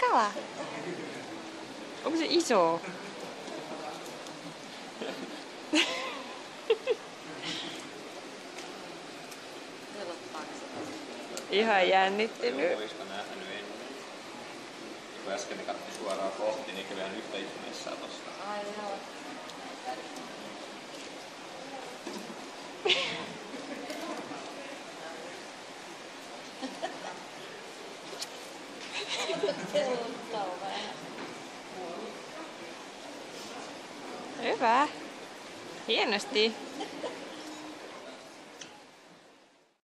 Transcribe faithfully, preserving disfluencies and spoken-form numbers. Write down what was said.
kala. Onko se iso? Ihan jännittynyt. Olisiko nähnyt ennen? Kun äsken katsi suoraan kohti, niin kyllähän yhtä ihmeessä tosta. Ai joo. Hyvä. Hienosti.